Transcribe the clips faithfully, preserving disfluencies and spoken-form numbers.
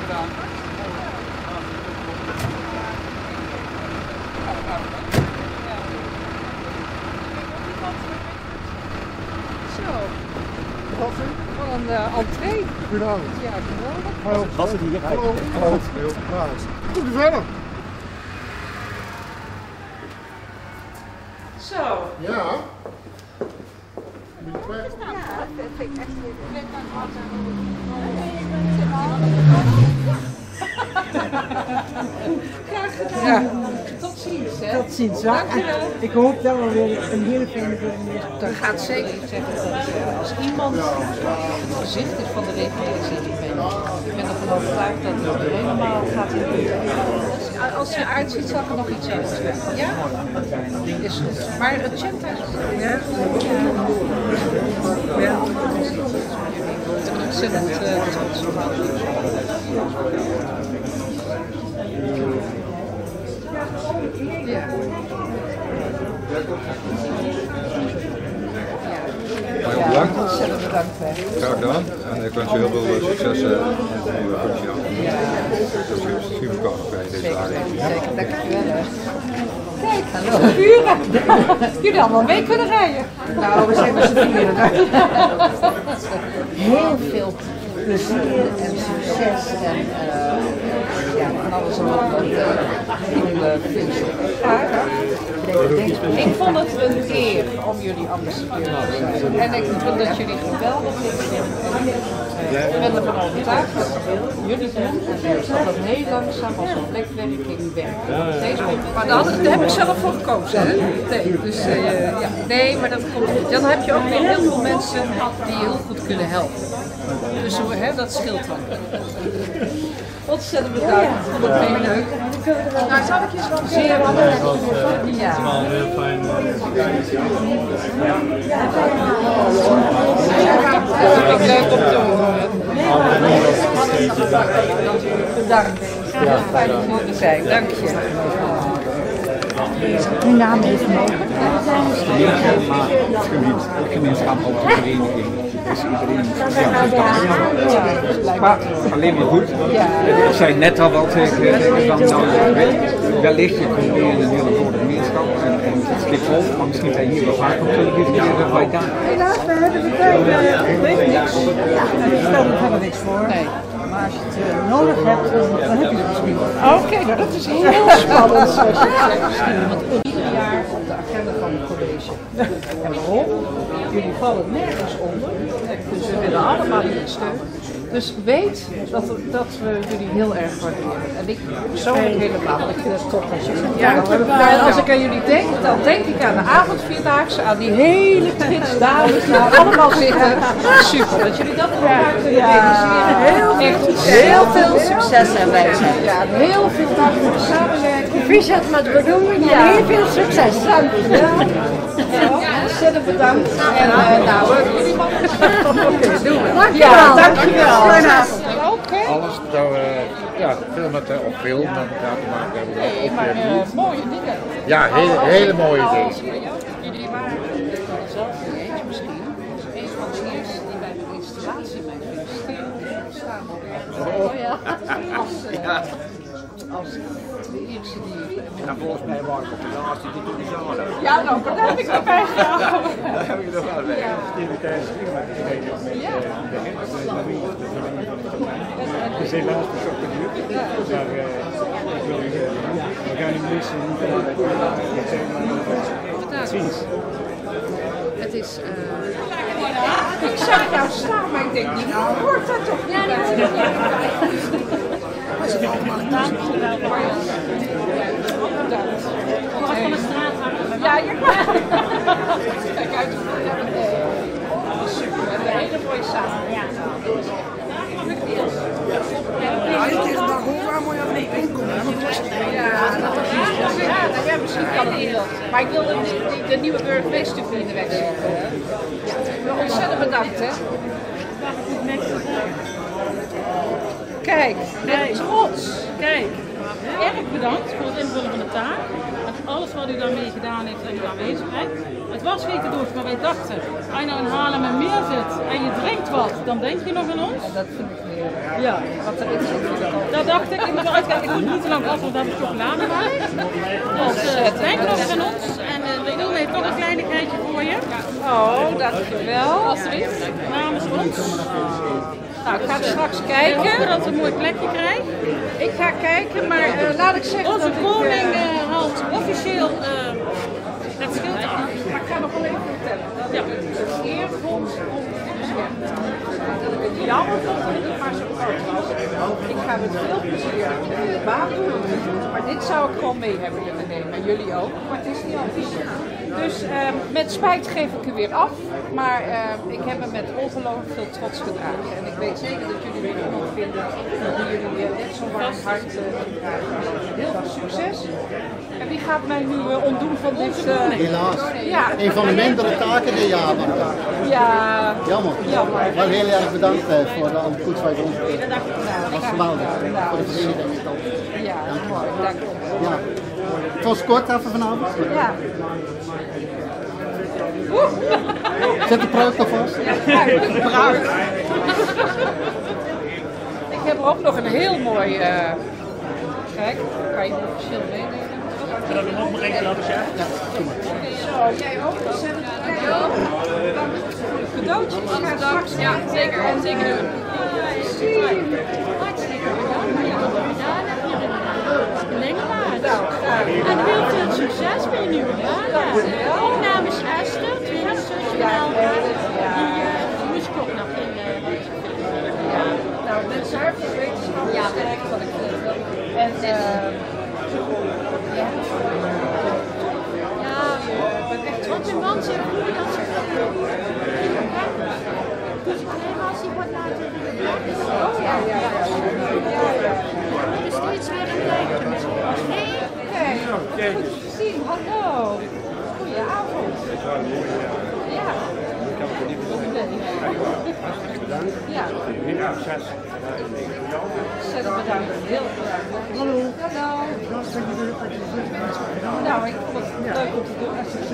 gedaan. Zo. Wat een uh, entree. Goedenavond. Ja, geweldig. Was het hier? Hallo. Hallo. Goed u verder. Zo. Ja. Moet je kwijt? Ja, dat vind ik echt leuk. Graag gedaan. Ja. Tot ziens, hè? Tot ziens. Ja. Ik hoop dat we weer een hele fijne burgemeester. Dat gaat zeker zeggen dat uh, als iemand het gezicht is van de reguliere Z V B, ik ben ervan overtuigd dat het helemaal gaat in de als, als je eruit ziet, zal er nog iets uit zijn. Ja? Is goed. Maar het chat is. Ja. Ja. Ik ben ontzettend uh, trots op. Ja. Ja, bedankt. Ontzettend bedankt. Hè. Graag gedaan. En ik wens u heel veel succes uh, met de nieuwe functie. Ja. Dat zien we elkaar nog bij deze dagen. Zeker, dankjewel. Hè. Kijk, hallo. Buren. Jullie allemaal mee kunnen rijden. Nou, we zijn met z'n vieren. Heel veel plezier en succes en uh, ja, van alles en nog wat uh, nieuwe functie. Ik vond het een eer om jullie ambassadeur te zijn. En ik vind dat jullie geweldig zijn. Ik ben ervan overtuigd dat jullie doen dat het heel langzaam als een plekwerking werkt. Deze, maar daar, daar heb ik zelf voor gekozen. Hè? Nee, dus, uh, ja. nee, maar dat komt goed. Dan heb je ook weer heel veel mensen die je heel goed kunnen helpen. Dus hè, dat scheelt dan. Ontzettend bedankt. Ik vond het heel leuk. Nou, zal ik je zo zeer Ja, het is wel heel fijn. Dat is leuk om te horen. Bedankt. Fijn om hier te zijn. Dank je. Uw naam is mogen. Gemeenschappelijke vereniging. Dus iedereen maar alleen maar goed. Ik zei net al wel tegen dan nou, wellicht je komt weer in een hele grote gemeenschap en, en het schikt vol, maar misschien ben je hier wel vaak op televisie weer bij daar. Helaas, we hebben de tijd. Ik weet niks. Ja, ik stel er verder niks voor. Nee. Maar als je het uh, nodig hebt, dan, dan heb je het misschien wel. Oké, okay, nou dat is heel spannend zoals je zegt misschien. Want ieder jaar op de agenda van het college. En waarom? Jullie vallen nergens onder. Dus we willen allemaal jullie steun. Dus weet dat, dat we jullie heel erg waarderen. En ik persoonlijk helemaal. Ik vind het top als je het ja, ja, als ik aan jullie denk, dan denk ik aan de avondvierdaagse, aan die hele trits dames die daar allemaal zitten. Super, dat jullie dat elkaar kunnen realiseren. Heel, echt, heel veel succes en wijsheid. Ja, heel veel dank voor de samenwerking. Proficiat met bedoeling en heel veel succes. Dank je wel. Ontzettend bedankt. En uh, nou, jullie mogen. Oké, doen we. Dankjewel. Ja, dankjewel. Goedenavond. Oké. Alles dat we ja, veel met uh, op film en ja, te maken hebben. Nee, maar uh, mooie dingen. Ja, hele, hele mooie dingen. Jullie waren zelf niet eens misschien. Een van de eerste die bij de installatie bij feliciteren staan. Oh ja. Als, uh, als de eerste die... Ja, volgens mij was ik op de laatste die toen zo hadden. Ja, nou, dat heb ik erbij gedaan. Daar heb ik nog wel bij. Ja. Het is helaas bezocht in de buurt, maar uh, ik wil u zeggen, we gaan u missen. Ziens. Het is... Uh... Ik zag jou staan, maar ik denk, die hoort dat toch niet bij? Was het allemaal gedaan? Bedankt. Wat van de straat hangen? Ja, je kan. Kijk uit. Super, een hele mooie samen. Ja. Ja, ik tegen dag hoe waar moet je aan mee inkomen? Ja, dat was niet. Ja, misschien kan het niet. Maar ik wil de, de, de nieuwe burgemeester in de weg zetten. Ja, ontzettend bedankt, hè. Kijk, en trots. Kijk, erg bedankt voor het invullen van de taak. En alles wat u daarmee gedaan heeft en uw aanwezigheid. Het was geen te doen, maar wij dachten, als je nou in Haarlem en Meer zit en je drinkt wat, dan denk je nog aan ons. Ja, dat vind ik weer. Ja, wat erin zit, vind ik al dat dacht ik. Ik moet wel uitkijken, ik moet niet te lang wachten, want dan heb ik chocolade bij. Dus uh, het wijnt nog van ons. En uh, Ridoen heeft toch een kleinigheidje voor je. Oh, dankjewel. Alsjeblieft, namens ons. Nou, ik ga straks Ik kijken. hoop dat we een mooi plekje krijgen. Ik ga kijken, maar uh, laat ik zeggen Onze dat ik, koning uh, uh, haalt officieel uh, het schild aan. maar ik ga nog wel even vertellen. Dat Ja. ik het eer vond om te beschermen. Dat ik het jammer vond dat het maar zo kort was. Ik ga met veel plezier de baan doen. Maar dit zou ik gewoon mee hebben willen nemen. En jullie ook. Maar het is niet anders. Dus uh, met spijt geef ik er weer af. Maar uh, ik heb me met ongelooflijk veel trots gedragen. En ik weet zeker dat jullie weer iemand vinden die jullie weer net zo warm hart uh, dragen. Heel veel succes. En wie gaat mij nu uh, ontdoen van dit? Uh, Helaas. ja. Een van de mindere taken die je hebt. Ja. Jammer. Jammer. Wel heel erg bedankt uh, voor de alle goed wat je ons deed. Dat was geweldig. Voor de vereniging. Ja, mooi. Dank je. Ja. Het was kort even vanavond. Ja. Zet de pruik nog vast? Ja, ik bruik. Ik heb er ook nog een heel mooi. Uh, kijk, kan je officieel meenemen. En dan nog maar één laten zeggen. Ja, doe maar. Zo, jij ook? Zet het cadeautje. Ik ga straks. Ja, zeker. En, Zeker doen. Hartstikke bedankt voor je gedaan hebt hier in de Lengewaard. Nou, graag. En heel veel succes bij je nieuwe baan. Ook namens Esther, tweede zusje die uh, moest ik ook nog in. Uh, Ja, nou, mensen hartelijk wetenschap Ja. sterk wat ik vind. En uh, ja, ja, ik ben echt want trots mijn op. man zegt moeder dat ze dat doen. Dus ik neem als hij wordt laten Oh ja, ja, ja. Ja, ja. er is steeds weer een blijkje. Nee? Kijk, goed te zien. Hallo. Goedenavond. Ja. Ja. Ontzettend bedankt. Heel bedankt. Hallo. Hallo. Nou, ik vond het leuk om te doen.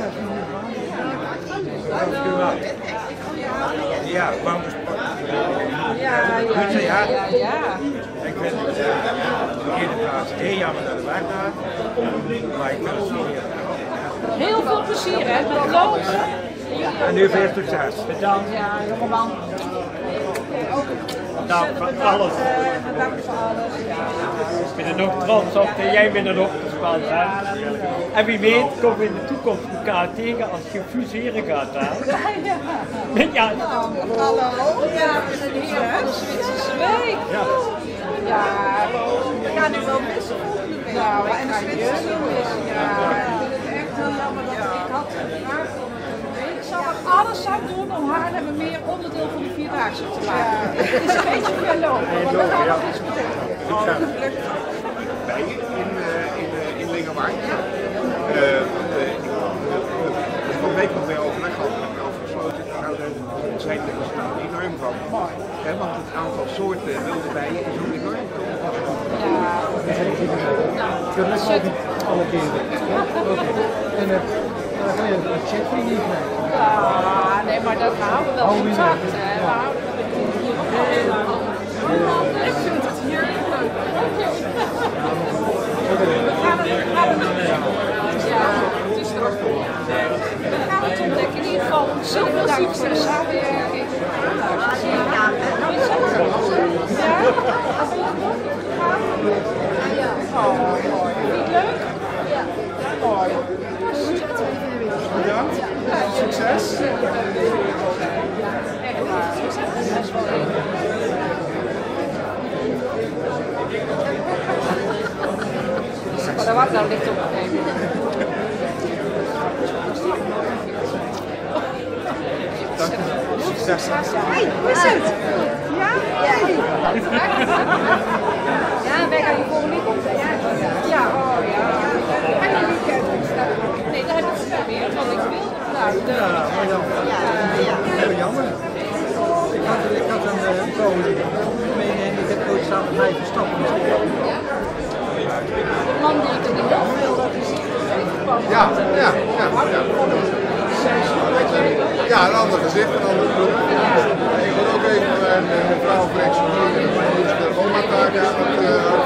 Hallo. Ja, waarom is het? Ja, ja, ja, ja, ja. Ik vind het uh, in de eerste plaats heel jammer dat het weggaat, maar ik wil het zien hier. Heel veel plezier, hè? Met loodsen. En nu veel succes. Bedankt. Ja, jongeman. Bedankt voor alles. Uh, bedankt voor alles. Ja. Ik ben er nog trots op dat jij weer nog gespeeld hebt. En wie weet komen we in de toekomst elkaar tegen als je fuseren gaat. Hè? Ja. Ja. Hallo. Ja, we zijn hier van de Zwitserse week. Ja. Ja, we gaan nu wel missen volgende week. Nou, en de Zwitserse missen. Ja, ik vind het echt heel jammer dat ik had gevraagd om een week. Ik zal er alles aan doen om Haarlem meer onderdeel van de Vierdaagse te maken. Het is een beetje ver lopen, maar dat gaan we nog eens betekenen. Bij je in, uh, in, uh, in Lingewaard. Uh, uh, ik heb een week nog weer overleg gehad met de afgesloten. Nou, daar zijn er enorm van. He, want het aantal soorten wilde bijen is ook enorm. Dat is alle keren. Oké. En dan ga je een check voor je krijgen. Ja, nee, maar dat houden we wel contact. Hè. We houden Ik vind het hier leuk. We gaan het, we gaan het, ja, het is er ook. We gaan het ontdekken. In ieder geval ontzettend bedankt voor de samenwerking. Ja? Oh, mooi. Vind je het leuk? Ja. Mooi. Bedankt. Succes. Echt waar. Dat is wel maar daar wacht nou licht op nog even. Succes. Hey, hoe is het? Ja? Hey. Ja, wij gaan hier voor een weekend. Ja, oh ja. En een weekend. Nee, daar heb ik het geprobeerd, want ik wil. Nou, de... Ja, ja. Heel jammer. Ik had, ik had een uh, koning mee en ik heb ooit samen met mij verstappen. De man die ik er niet af wil, dat is Ja, ja, ja. Ja, een ander gezicht, een andere groep. Ik wil ook even mijn, mijn vrouw voor exponeren. Mijn oma taak is dat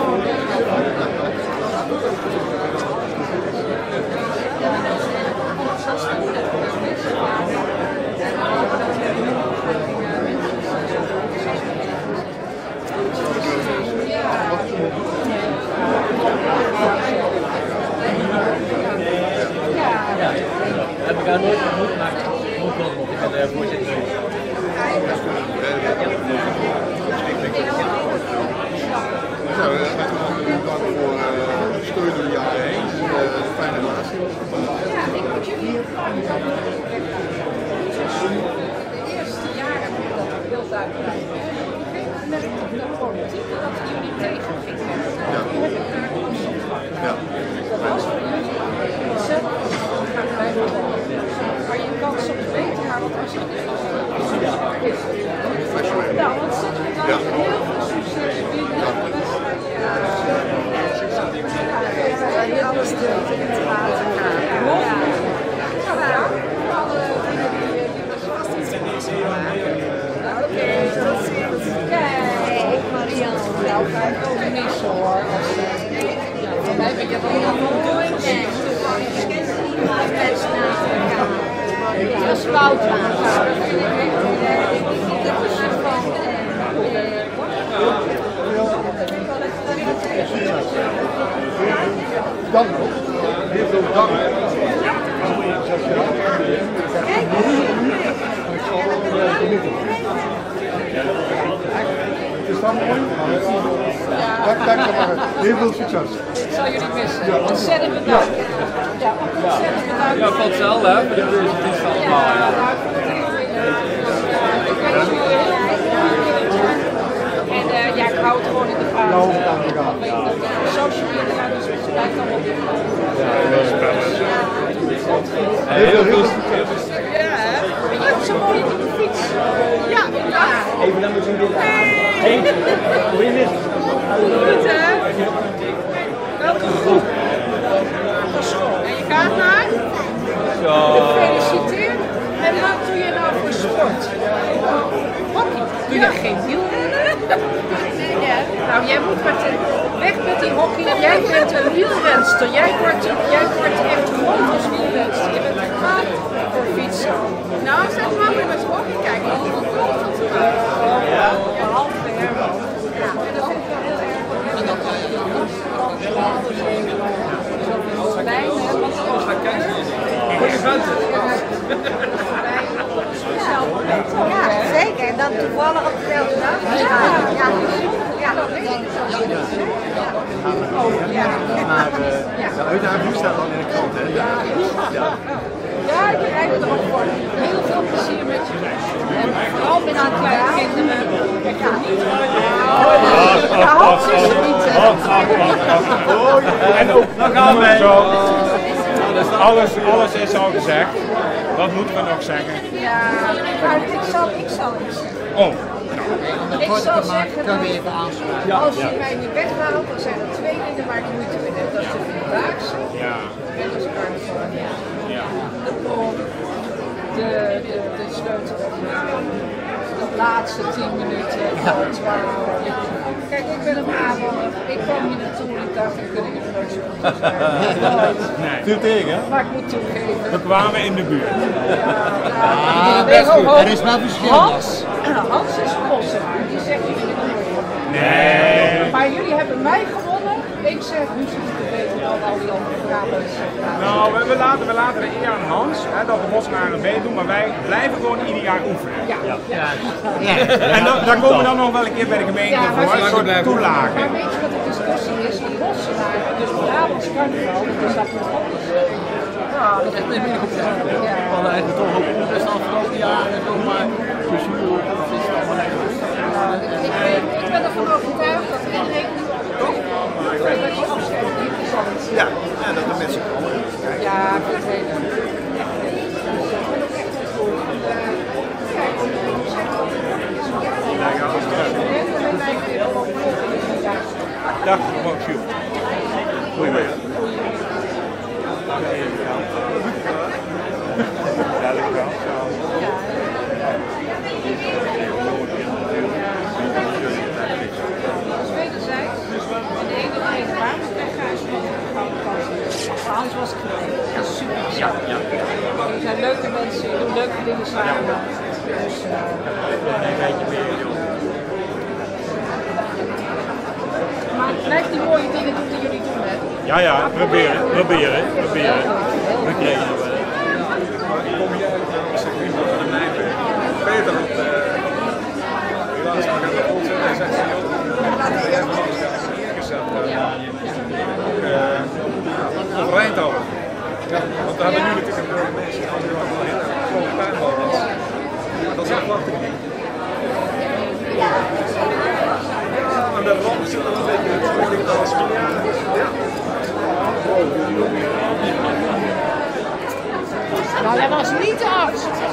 buitenlijn. Met de politiek dat jullie tegen gingen. Ja. Die heb ik daar constant van. Ja. Dat was voor jullie ontzettend graag bij de maar je kan soms beter gaan, want als je het is. Nou, ontzettend bedankt. Ja. Heel veel succes binnen de wedstrijd. Ja, alles deelt in het water gaan. Ja, alle dingen die je vast iets te maken. Oké, tot ziens. Kijk, Marianne. Nou, ga ik ook niet zo hoor. Ja, voor mij ben je wel heel mooi. Nee, je kent niemand best naast elkaar. Dat is Woutwater. Dat vind ik echt de persoon van. Dan ook. Heel veel dank. Is dat mooi? Dank, dank je maar. Heel veel succes. Ik zal jullie missen. Ontzettend bedankt. Ja, ontzettend bedankt. Ja, van hetzelfde hè, maar dat is het allemaal. Ja, nou, ik vond het heel leuk. Ik wens jullie heel veel. En uh, ja, ik hou het gewoon in de gaten. Nou, dank je wel. Social media, dus het blijft allemaal weer. Ja, heel spannend. Heel veel succes. Ja, hè? Je hebt zo'n mooie nieuwe fiets. Ja, ja. Even dan moeten we dit aan. Hé, hoe is het? Goed, hè? Welke groep? Van school. En je gaat naar? Zo. Gefeliciteerd. En wat doe je nou voor sport? Hockey. Doe je geen wielrennen? Ja. Nou, jij moet met de, weg met die hockey. Jij bent een wielrenster. Jij wordt, jij wordt echt groot als wielrenster. Je bent een kwaad voor fietsen. Nou, zeg maar weer met hockey kijken. Hoe komt dat eruit? Ja. Behalve de Herman. Ja, en dat vind ik wel heel erg. En dat kan je dan niet. Ja, zeker. En dan toevallig op dezelfde dag. Ja, ja. Ja, dat weet ik. Maar uh, de uitdaging staat al in de krant, hè? Ja. Ja. Ja, ik bereid er ook voor. Heel veel plezier met je. En vooral met aan kleine kinderen. Ik ga niet. Ja, Hans is er niet. En ook, dan gaan we zo. Alles, alles is al gezegd. Wat moeten we nog zeggen? Ja, maar ik zal, ik zal iets zeggen. Oh. Ik zal zeggen dat als je mij niet weghaalt, dan zijn er twee dingen waar ik moeite mee heb. Dat is de Vierdaagse Ja. en dat is carnaval. Ja. De bron, de, de, de sleutelwedstrijd, de laatste tien minuten, half twaalf. Kijk, ik ben een Brabander. Ik kwam hier naartoe en ik dacht, ik kan hier nooit zo goed zijn. Nee. Veel tegen, hè? Maar ik moet toegeven. We kwamen in de buurt. Ah, best goed. Er is wel verschil. Hans, Hans is Vossenaar, die zegt jullie niet meer. Nee. Maar jullie hebben mij gewonnen. Ik zeg, nu zit het beter dan al die andere Brabants. Nou, we, we, laten, we laten de eer aan Hans, hè, dat de Bosnaren meedoen, maar wij blijven gewoon ieder jaar oefenen. Ja. Ja. Ja. En dan, dan komen we dan nog wel een keer bij de gemeente Ja, maar voor een soort Maar toelage. weet je wat de discussie is? Die Bossenaren, dus Brabants carnaval, dus dat moet anders. Ja, dat is niet meer op de We hadden eigenlijk toch ook best al afgelopen jaar en zo, maar bestuur, dat is allemaal eigenlijk. Ik ben, ik ben ervan overtuigd dat iedereen nu ook dat je afscheid neemt, is al iets. Ja, en dat de mensen komen. Ja, ik vind het heel leuk. Dag, bonjour. Goedemiddag. Ja, lekker wel. Dat is wederzijds. En de ene kreeg waarom ik wegga is van de gouden kant. Maar anders was het geweldig. Dat is super. Ja, ja. Jullie zijn leuke mensen, je doet leuke dingen samen. Dus, uh, maar blijf die mooie dingen doen die jullie doen, hè? Ja, ja, proberen, proberen, proberen. We kregen het wel. Kom je uit het circuit van de Nijmegen? Peter op de helaas mag aan de grond zitten en zegt hij ook neergezet. Over Eindhoven. Ja, want we hebben nu natuurlijk een burgemeester als er wat in een grote tuinbouw was. Maar dat is echt prachtig. Nou, dat was niet de afspraak.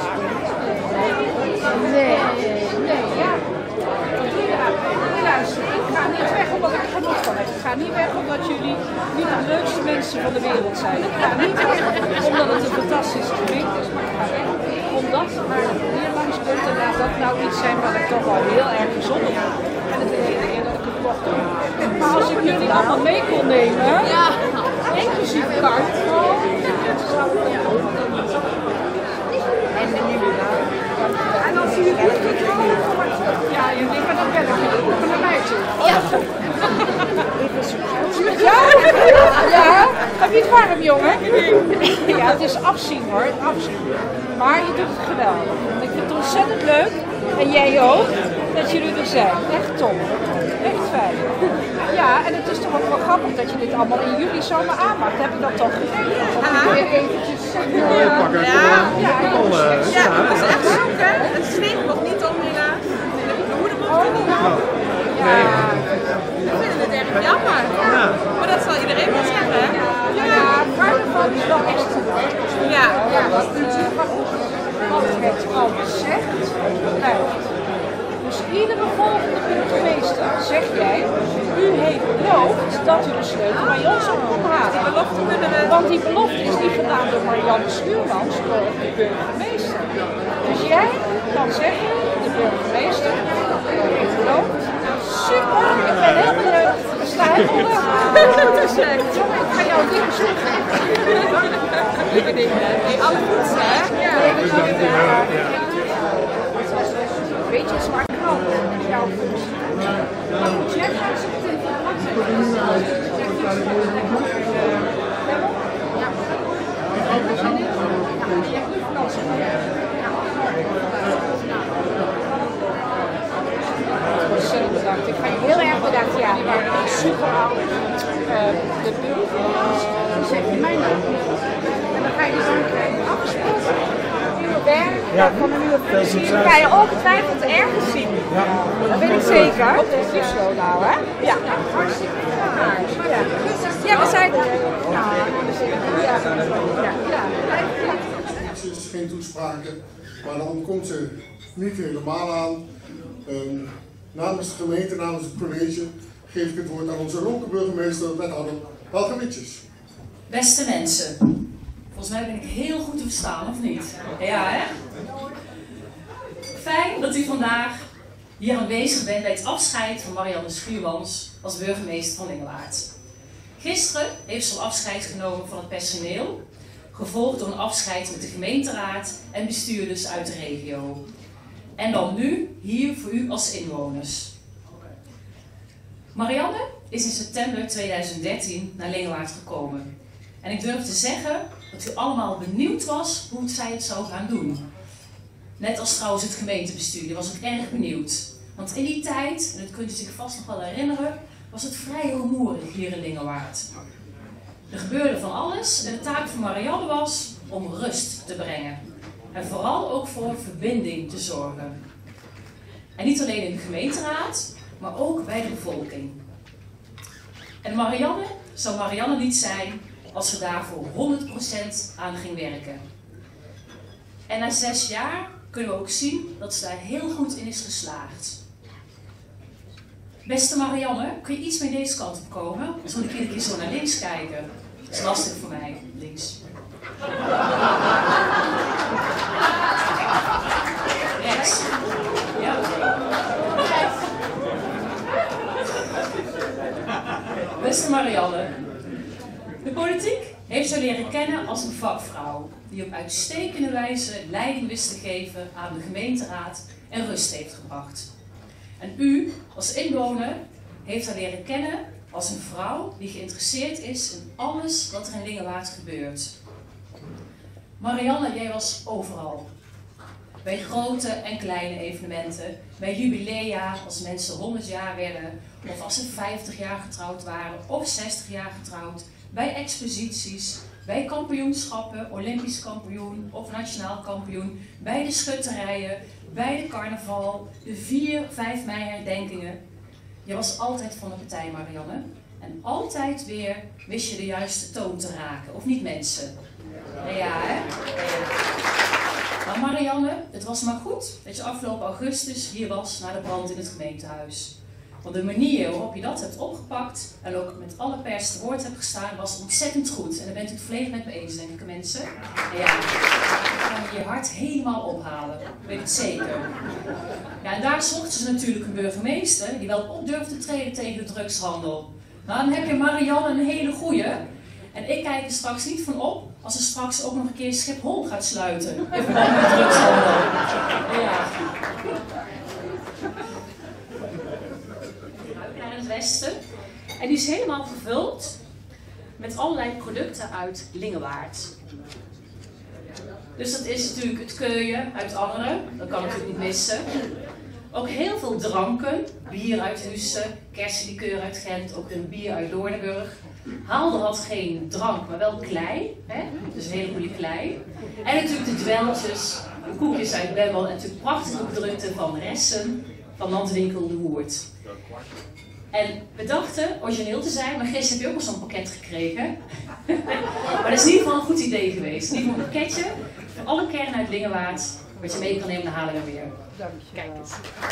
Nee, nee, ja. Luister, ik ga niet weg omdat ik genoeg van heb. Ik ga niet weg omdat jullie niet de leukste mensen van de wereld zijn. Ik ga niet weg omdat het een fantastische gemeente is, maar ik ga weg omdat hier langs punten laat dat nou iets zijn wat ik toch wel heel erg bijzonder vind. En het is de ene keer dat ik het kocht doe. Maar als ik jullie allemaal mee kon nemen, ja. Inclusief kaart. En de nieuwe naam. En als jullie het goed houden, ja, jullie gaan dan verder. Kom naar mij toe. Ja. Ja? Ja? Heb je het warm, jongen? Ja, het is afzien hoor, afzien. Maar je doet het geweldig. Ik vind het ontzettend leuk, en jij ook, dat jullie er zijn. Echt top. Echt fijn. Ja, en het is toch ook wel grappig dat je dit allemaal in juli zomer aanmaakt. Heb ik dat toch gegeven? Ja, weer eventjes. Ja, ja, ja, ja, dat is echt leuk hè. Het sneeuw nog niet om helaas. De moeder mocht er niet aan. Ja, ik vind het erg jammer. Maar dat zal iedereen wel zeggen hè. Ja, carnaval is wel echt leuk. Ja, ja, wat het al gezegd blijft. Dus iedere volgende burgemeester, zeg jij, u heeft beloofd dat u de sleutel bij ons op komt halen. Die belofte kunnen we... Want die belofte is niet gedaan door Marianne Schuurmans, door de burgemeester. Dus jij kan zeggen, de burgemeester heeft beloofd. Super, ik ben heel benieuwd. Ik sta helemaal weg. Ik ga jou dingen zoeken. Lieve dingen. Hey, alle goeds, hè? Ja. Weet je, zwart knap in jouw functie. Maar goed, jij gaat zo meteen van de hand zetten. Ja. Je hebt nu vakantie. Ontzettend bedankt. Ik ga je heel erg bedanken. Ja, super oud. De burgemeester, die zeg je mijn naam. En dan ga je zo krijgen afgesproken. Werk, ja, van een nieuwe functie. Dat ga je ongetwijfeld ergens zien. Ja. Dat weet ik zeker. Op de Frisco nou, hè? Ja. Hartstikke fijn. Ja. Ja, we zijn... Ja. Ja. Ja. Het is geen toespraken, maar dan komt ze niet helemaal aan. Um, namens de gemeente, namens het college, geef ik het woord aan onze lokale burgemeester, wethouder Helga Witjes. Beste mensen. Volgens mij ben ik heel goed te verstaan, of niet? Ja, hè? Fijn dat u vandaag hier aanwezig bent bij het afscheid van Marianne Schuurmans als burgemeester van Lingewaard. Gisteren heeft ze al afscheid genomen van het personeel, gevolgd door een afscheid met de gemeenteraad en bestuurders uit de regio. En dan nu hier voor u als inwoners. Marianne is in september tweeduizend dertien naar Lingewaard gekomen. En ik durf te zeggen dat u allemaal benieuwd was hoe zij het zou gaan doen. Net als trouwens het gemeentebestuur, was ik erg benieuwd. Want in die tijd, en dat kunt u zich vast nog wel herinneren, was het vrij rumoerig hier in Lingewaard. Er gebeurde van alles en de taak van Marianne was om rust te brengen. En vooral ook voor verbinding te zorgen. En niet alleen in de gemeenteraad, maar ook bij de bevolking. En Marianne zou Marianne niet zijn als ze daarvoor honderd procent aan ging werken. En na zes jaar kunnen we ook zien dat ze daar heel goed in is geslaagd. Beste Marianne, kun je iets meer deze kant op komen? Anders moet ik iedere keer zo naar links kijken. Dat is lastig voor mij, links. Rechts. Ja. Beste Marianne, de politiek heeft ze leren kennen als een vakvrouw die op uitstekende wijze leiding wist te geven aan de gemeenteraad en rust heeft gebracht. En u, als inwoner, heeft haar leren kennen als een vrouw die geïnteresseerd is in alles wat er in Lingewaard gebeurt. Marianne, jij was overal. Bij grote en kleine evenementen, bij jubilea als mensen honderd jaar werden, of als ze vijftig jaar getrouwd waren, of zestig jaar getrouwd, bij exposities, bij kampioenschappen, olympisch kampioen of nationaal kampioen, bij de schutterijen, bij de carnaval, de vier, vijf mei herdenkingen. Je was altijd van de partij, Marianne. En altijd weer wist je de juiste toon te raken. Of niet, mensen? Ja, hè? Ja. Maar Marianne, het was maar goed dat je afgelopen augustus hier was na de brand in het gemeentehuis. Want de manier waarop je dat hebt opgepakt en ook met alle pers te woord hebt gestaan, was ontzettend goed. En daar bent u het volledig met me eens, denk ik, mensen. Ja, dan kan je je hart helemaal ophalen. Weet het zeker. Ja, en daar zochten ze natuurlijk een burgemeester die wel op durfde te treden tegen de drugshandel. Nou, dan heb je Marianne een hele goeie. En ik kijk er straks niet van op als ze straks ook nog een keer Schiphol gaat sluiten. In verband met drugshandel. Ja. Naar het westen. En die is helemaal gevuld met allerlei producten uit Lingewaard. Dus dat is natuurlijk het keuien uit Angeren, dat kan natuurlijk niet missen. Ook heel veel dranken, bier uit Hussen, kersenlikeur uit Gent, ook een bier uit Doornenburg. Haalde had geen drank, maar wel klei, hè? Dus een hele goede klei. En natuurlijk de dweltjes, de koekjes uit Bemmel en natuurlijk prachtige producten van Ressen, van Landwinkel de Woerd. En we dachten origineel te zijn, maar Chris, heb je ook al zo'n pakket gekregen? Maar dat is in ieder geval een goed idee geweest. In ieder geval een pakketje voor alle kernen uit Lingewaard, wat je mee kan nemen naar Haarlemmermeer. Dank je. Kijk eens.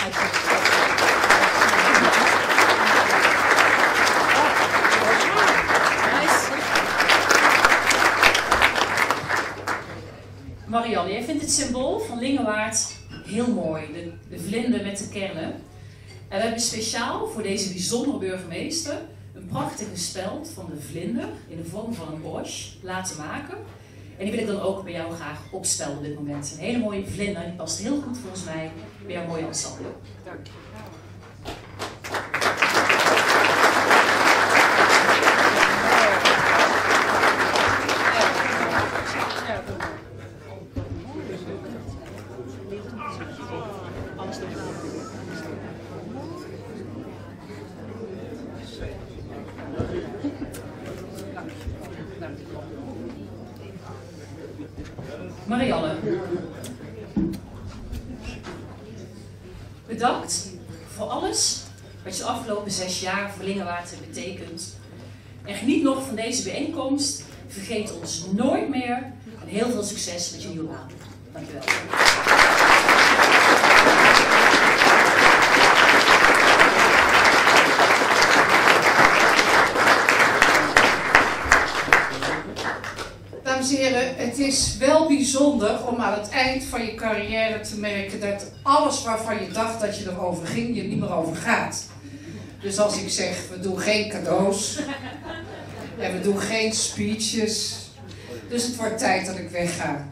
Marianne, jij vindt het symbool van Lingewaard heel mooi, de, de vlinder met de kernen. En we hebben speciaal voor deze bijzondere burgemeester een prachtige speld van de vlinder in de vorm van een borst laten maken. En die wil ik dan ook bij jou graag opstellen op dit moment. Een hele mooie vlinder, die past heel goed volgens mij bij jouw mooie ensemble. Dank je. Marianne, bedankt voor alles wat je de afgelopen zes jaar voor Lingewaard hebt betekend. En geniet nog van deze bijeenkomst. Vergeet ons nooit meer. En heel veel succes met je nieuwe baan. Dankjewel. Dames en heren, het is wel bijzonder om aan het eind van je carrière te merken dat alles waarvan je dacht dat je erover ging, je niet meer over gaat. Dus als ik zeg, we doen geen cadeaus en we doen geen speeches, dus het wordt tijd dat ik wegga.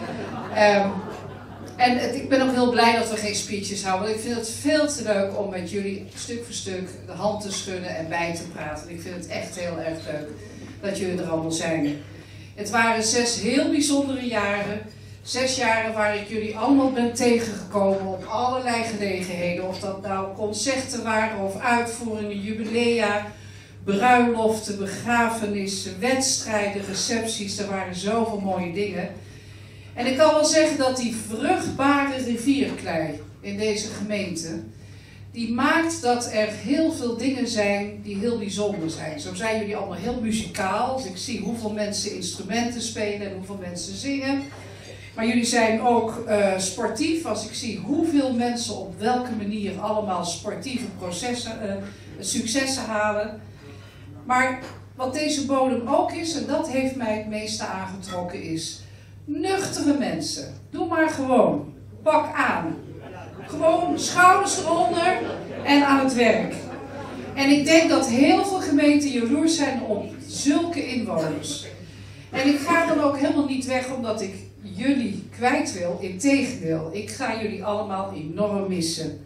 Um, en het, ik ben ook heel blij dat we geen speeches houden, want ik vind het veel te leuk om met jullie stuk voor stuk de hand te schudden en bij te praten. Ik vind het echt heel erg leuk dat jullie er allemaal zijn. Het waren zes heel bijzondere jaren. Zes jaren waar ik jullie allemaal ben tegengekomen op allerlei gelegenheden. Of dat nou concerten waren of uitvoeringen, jubilea, bruiloften, begrafenissen, wedstrijden, recepties. Er waren zoveel mooie dingen. En ik kan wel zeggen dat die vruchtbare rivierklei in deze gemeente, die maakt dat er heel veel dingen zijn die heel bijzonder zijn. Zo zijn jullie allemaal heel muzikaal. Als ik zie hoeveel mensen instrumenten spelen en hoeveel mensen zingen. Maar jullie zijn ook uh, sportief. Als ik zie hoeveel mensen op welke manier allemaal sportieve processen, uh, successen halen. Maar wat deze bodem ook is, en dat heeft mij het meeste aangetrokken, is nuchtere mensen. Doe maar gewoon. Pak aan. Gewoon schouders eronder en aan het werk. En ik denk dat heel veel gemeenten jaloers zijn op zulke inwoners. En ik ga dan ook helemaal niet weg omdat ik jullie kwijt wil. Integendeel, ik ga jullie allemaal enorm missen.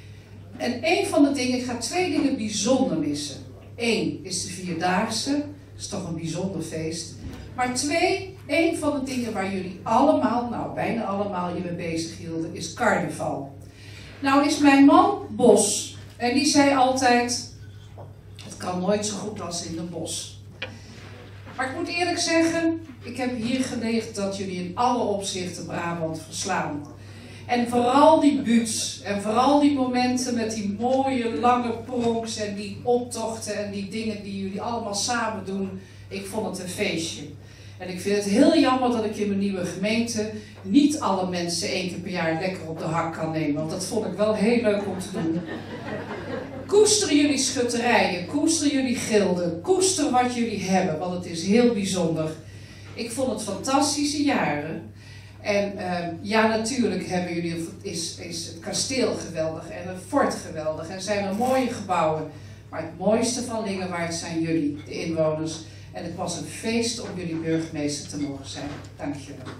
En een van de dingen, ik ga twee dingen bijzonder missen. Eén is de Vierdaagse, dat is toch een bijzonder feest. Maar twee, een van de dingen waar jullie allemaal, nou bijna allemaal je mee bezig hielden, is carnaval. Nou is mijn man Bos en die zei altijd, het kan nooit zo goed als in het bos. Maar ik moet eerlijk zeggen, ik heb hier geleerd dat jullie in alle opzichten Brabant verslaan. En vooral die buurts en vooral die momenten met die mooie lange pronks en die optochten en die dingen die jullie allemaal samen doen. Ik vond het een feestje. En ik vind het heel jammer dat ik in mijn nieuwe gemeente niet alle mensen één keer per jaar lekker op de hak kan nemen. Want dat vond ik wel heel leuk om te doen. Koester jullie schutterijen, koester jullie gilden, koester wat jullie hebben, want het is heel bijzonder. Ik vond het fantastische jaren. En uh, ja, natuurlijk hebben jullie, is, is het kasteel geweldig en het fort geweldig en zijn er mooie gebouwen. Maar het mooiste van Lingewaard zijn jullie, de inwoners. En het was een feest om jullie burgemeester te mogen zijn. Dank je wel.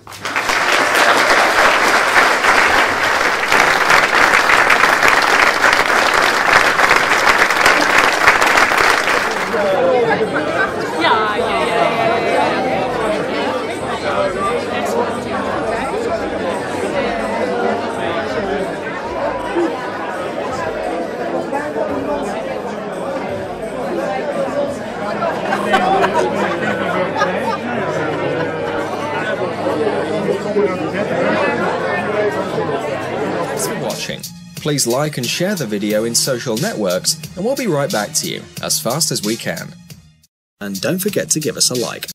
Ja, ja, ja, ja. Thanks for watching. Please like and share the video in social networks, and we'll be right back to you as fast as we can. And don't forget to give us a like.